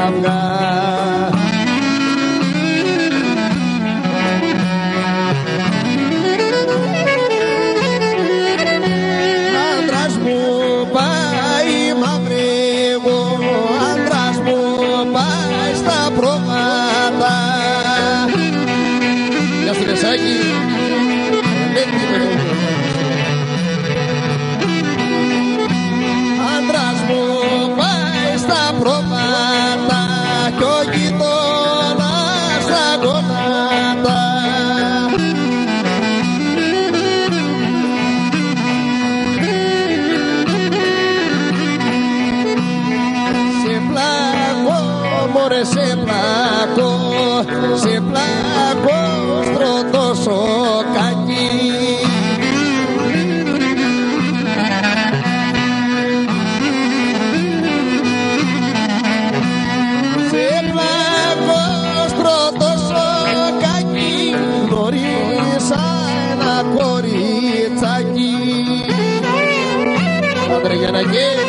αυγά. Άντρας μου πάει μαυρίγο, άντρας μου πάει στα προβάτα. Γεια σου Μεσάκη. Άντρας μου πάει στα προβάτα κι ο γειτόνας στα γονάτα. Σε πλάκω, μωρέ σε πλάκω, σε πλάκω στρωτό σοκάκι. Σε πλάκω στρωτό σοκάκι, γνωρίσα ένα κοριτσάκι. Άντρε για να